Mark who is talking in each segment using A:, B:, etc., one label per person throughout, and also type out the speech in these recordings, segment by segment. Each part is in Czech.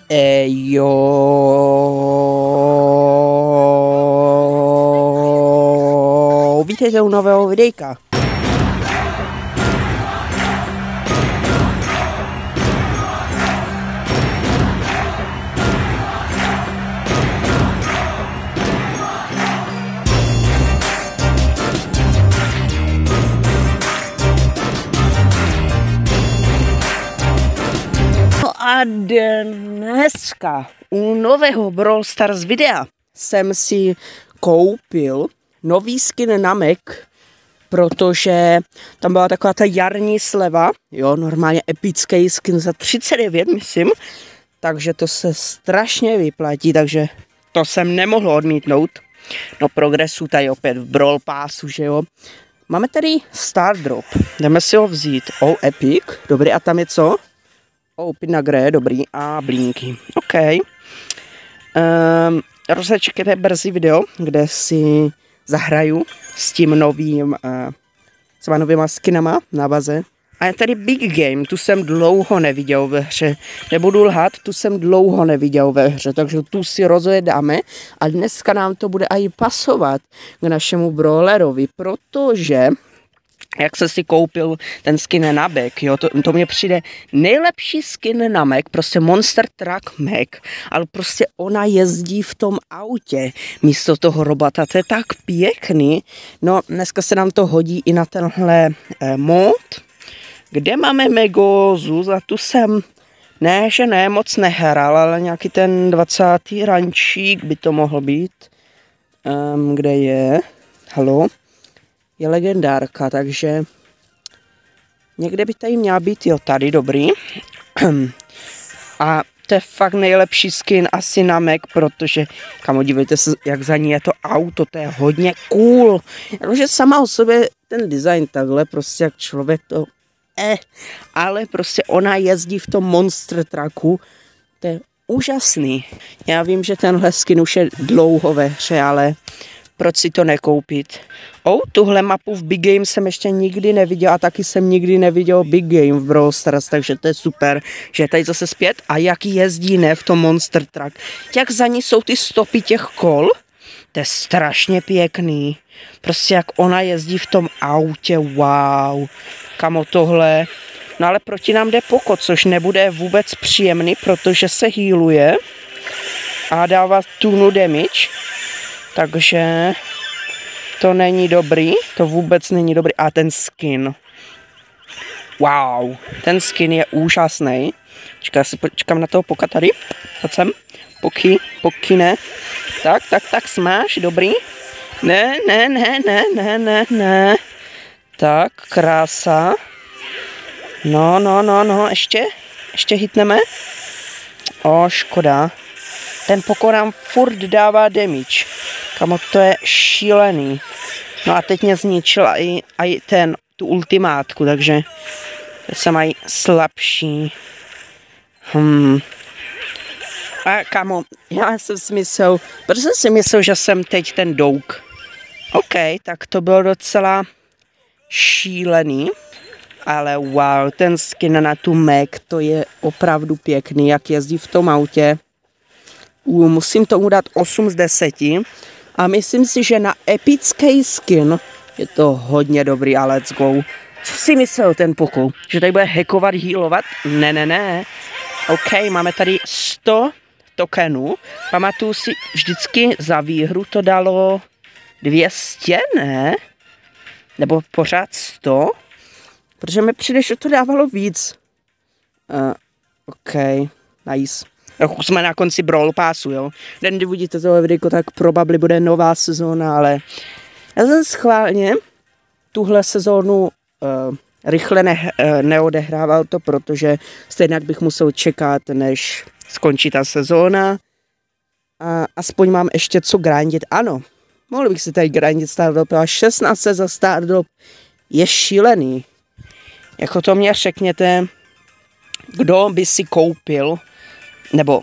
A: Jo, vítejte u nového videjka. A dneska u nového Brawl Stars videa jsem si koupil nový skin na Mac, protože tam byla taková ta jarní sleva, jo, normálně epický skin za 39, myslím, takže to se strašně vyplatí, takže to jsem nemohl odmítnout. No progresu tady opět v Brawl Passu, že jo. Máme tady Star Drop, jdeme si ho vzít, epic, dobrý, a tam je co? Pinagre, dobrý, a Blinky, OK. Rozečkejte brzy video, kde si zahraju s tím novým, s novýma skinama na baze. A je tady Big Game, tu jsem dlouho neviděl ve hře. Nebudu lhat, tu jsem dlouho neviděl ve hře, takže tu si rozjedáme. A dneska nám to bude i pasovat k našemu brawlerovi, protože jak jsem si koupil ten skin na Mac, jo, to mně přijde nejlepší skin na Mac, prostě Monster Truck Mac, ale prostě ona jezdí v tom autě místo toho robota, to je tak pěkný. No, dneska se nám to hodí i na tenhle mod, kde máme Megózu, za tu jsem, ne, moc nehrál, ale nějaký ten 20. rančík by to mohl být. Kde je? Halo? Je legendárka, takže někde by tady měla být, jo, tady, dobrý. A to je fakt nejlepší skin asi na Mac, protože, kamo, dívejte se, jak za ní je to auto, to je hodně cool. Jakože sama o sobě ten design takhle, prostě jak člověk to, ale prostě ona jezdí v tom Monster Trucku, to je úžasný. Já vím, že tenhle skin už je dlouho ve hře, ale proč si to nekoupit? Tuhle mapu v Big Game jsem ještě nikdy neviděl a taky jsem nikdy neviděl Big Game v Brawl Stars, takže to je super, že je tady zase zpět. A jak jezdí, ne, v tom Monster Truck. Jak za ní jsou ty stopy těch kol, to je strašně pěkný. Prostě jak ona jezdí v tom autě, wow. Kamo, tohle. No ale proti nám jde Poco, což nebude vůbec příjemný, protože se healuje a dává tunu damage. Takže to není dobrý, to vůbec není dobrý. A ten skin, wow, ten skin je úžasný. Čekám na toho Poka tady, pojď sem, Poky, ne. Tak, smáš, dobrý. Ne. Tak, krása. No, ještě hitneme. Škoda. Ten Poco nám furt dává damage. Kamo, to je šílený. No a teď mě zničila i tu ultimátku, takže jsem aj slabší. A kamo, já jsem si myslel, protože jsem si myslel, že jsem teď ten Douk. OK, tak to bylo docela šílený. Ale wow, ten skin na tu Mac, to je opravdu pěkný, jak jezdí v tom autě. Musím tomu dát 8 z 10 a myslím si, že na epický skin je to hodně dobrý a let's go. Co si myslel ten Poco? Že tady bude hackovat, healovat? Ne. OK, máme tady 100 tokenů. Pamatuju si, vždycky za výhru to dalo 200, ne? Nebo pořád 100? Protože mi přijde, že to dávalo víc. OK, nice. Už jsme na konci Brawl Passu, jo. Den, kdy vidíte tohle videjko, tak probably bude nová sezóna, ale já jsem schválně tuhle sezónu rychle neodehrával to, protože stejně bych musel čekat, než skončí ta sezóna. A aspoň mám ještě co grindit. Ano, mohl bych si tady grindit Stardrop, a 16 za Stardrop je šílený. Jako to mě řekněte, kdo by si koupil, nebo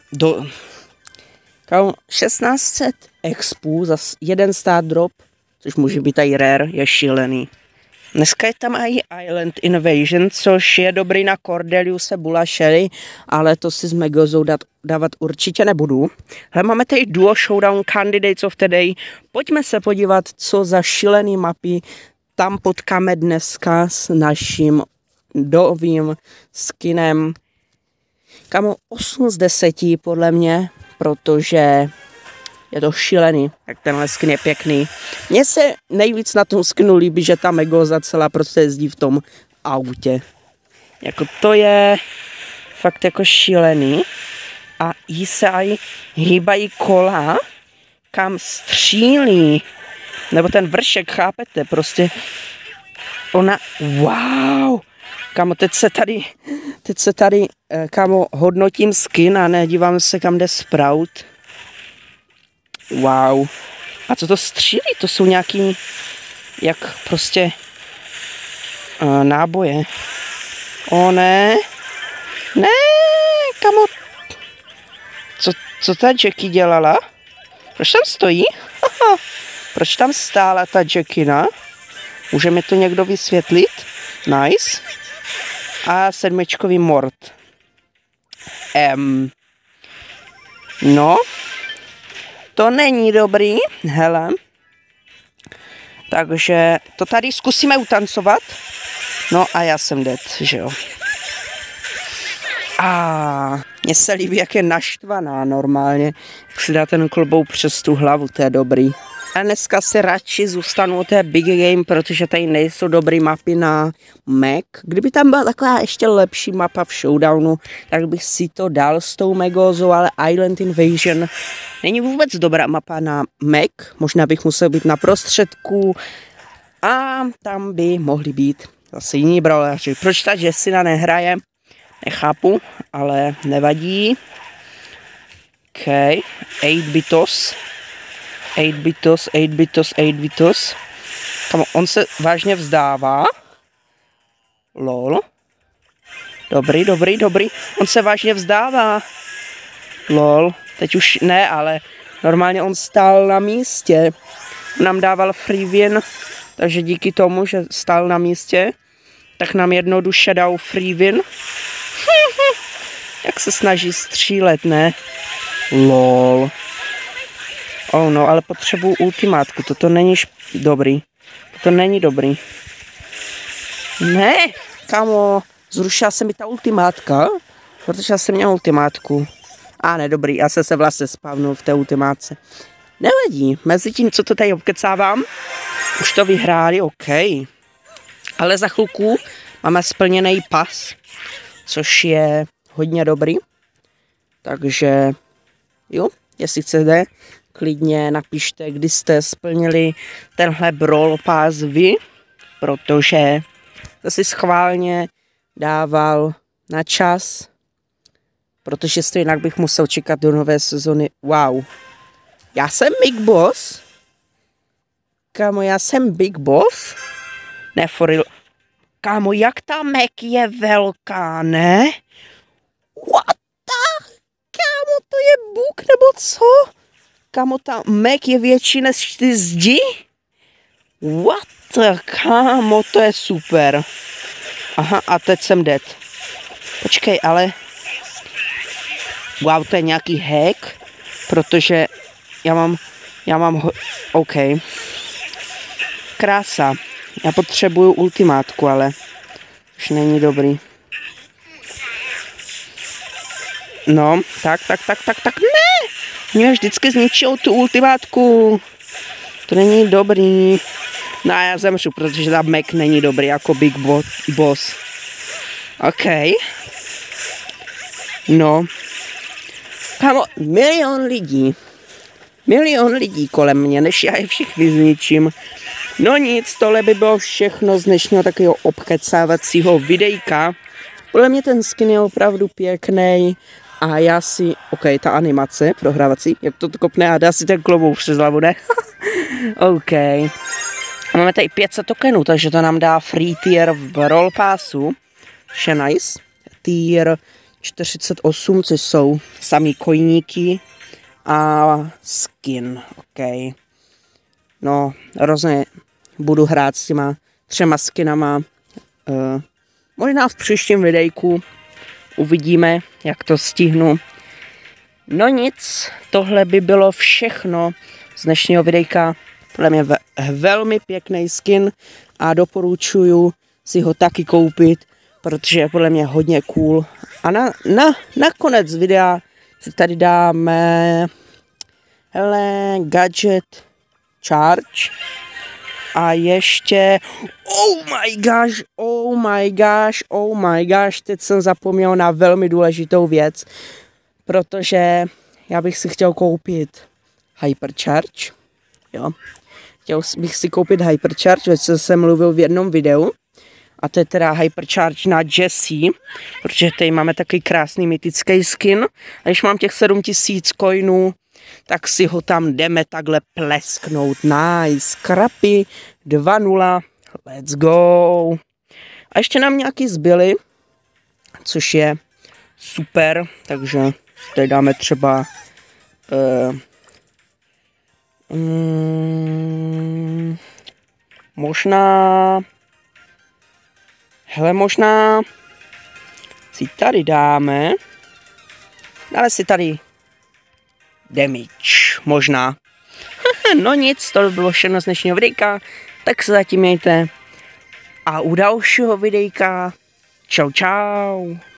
A: 1600 expů za jeden Stardrop, což může být i rare, je šílený. Dneska je tam i Island Invasion, což je dobrý na Cordeliuse Bulashery, ale to si s Megozou dávat určitě nebudu. Hele, máme tady Duo Showdown Candidates of the Day. Pojďme se podívat, co za šílený mapy tam potkáme dneska s naším novým skinem. Kamo 8 z 10 podle mě, protože je to šílený, jak tenhle skin je pěkný. Mně se nejvíc na tom skinu líbí, že ta Megoza celá prostě jezdí v tom autě. Jako to je fakt jako šílený. A jí se aj hýbají kola, kam střílí. Nebo ten vršek, chápete? Prostě ona, wow. Kámo, teď se tady, kámo, hodnotím skin a nedívám se, kam jde Sprout. Wow. A co to střílí? To jsou nějaký, jak prostě náboje. O ne. Ne, kámo. Co ta Jackie dělala? Proč tam stojí? Aha. Proč tam stála ta Jackina? Může mi to někdo vysvětlit? Nice. A 7 mord. No. To není dobrý. Hele. Takže to tady zkusíme utancovat. No a já jsem dead, že jo. A mně se líbí, jak je naštvaná normálně. Jak si dá ten klobouk přes tu hlavu, to je dobrý. A dneska si radši zůstanu u té Big Game, protože tady nejsou dobrý mapy na Mac. Kdyby tam byla taková ještě lepší mapa v Showdownu, tak bych si to dal s tou Megozou, ale Island Invasion není vůbec dobrá mapa na Mac. Možná bych musel být na prostředku a tam by mohli být zase jiní brawleři. Proč ta Jessina nehraje? Nechápu, ale nevadí. OK, 8-bitos. 8-bitos. Tam on se vážně vzdává. Lol. Dobrý. On se vážně vzdává. Lol. Teď už ne, ale normálně on stál na místě. Nám dával free win, takže díky tomu, že stál na místě, tak nám jednoduše dal free win. Jak se snaží střílet, ne? Lol. Oh no, ale potřebuju ultimátku, toto není dobrý. Toto není dobrý. Ne, kamo, zrušila se mi ta ultimátka, protože já jsem měl ultimátku. A ne, dobrý, já se vlastně spavnul v té ultimátce. Nevadí, mezi tím, co to tady obkecávám, už to vyhráli, OK. Ale za chvilku máme splněný pas, což je hodně dobrý. Takže, jo, jestli chcete, klidně napište, kdy jste splnili tenhle Brawl Pass vy, protože to si schválně dával na čas, protože jinak bych musel čekat do nové sezony. Wow. Já jsem Big Boss? Kámo, já jsem Big Boss? Ne, for real. Kámo, jak ta Mac je velká, ne? What the? Kámo, to je bůh nebo co? Kámo, ta Mac je větší než ty zdi? What the? Kámo, to je super. Aha, a teď jsem dead. Počkej, ale... Wow, to je nějaký hack, protože já mám OK. Krása. Já potřebuju ultimátku, ale už není dobrý. No, tak, ne! Mě vždycky zničil tu ultimátku. To není dobrý. No a já zemřu, protože ta Mac není dobrý jako Big Boss. OK. No. Kámo, milion lidí kolem mě, než já je všichni zničím. No nic, tohle by bylo všechno z dnešního takového obkecávacího videjka. Podle mě ten skin je opravdu pěkný a já si, OK, ta animace prohrávací, jak to kopne a dá si ten klobouk přes hlavu, ne? OK. Máme tady 500 tokenů, takže to nám dá free tier v Brawl Passu. Vše nice. Tier 48, což jsou samý kojníky a skin, OK. No, hrozně budu hrát s těma 3 skinama. Možná v příštím videjku uvidíme, jak to stihnu. No nic, tohle by bylo všechno z dnešního videjka. Podle mě velmi pěkný skin a doporučuju si ho taky koupit, protože je podle mě hodně cool. A na konec videa si tady dáme gadget charge a ještě oh my gosh, teď jsem zapomněl na velmi důležitou věc, protože já bych si chtěl koupit hypercharge, jo. Chtěl bych si koupit hypercharge, o čem jsem mluvil v jednom videu. A to je teda hypercharge na Jessie, protože tady máme takový krásný mytický skin. A když mám těch 7000 coinů, tak si ho tam jdeme takhle plesknout. Nice, krapy, 2-0, let's go. A ještě nám nějaký zbyly, což je super, takže tady dáme třeba možná si tady dáme si tady damage, možná. No nic, to by bylo všechno z dnešního videjka, tak se zatím mějte a u dalšího videjka čau čau.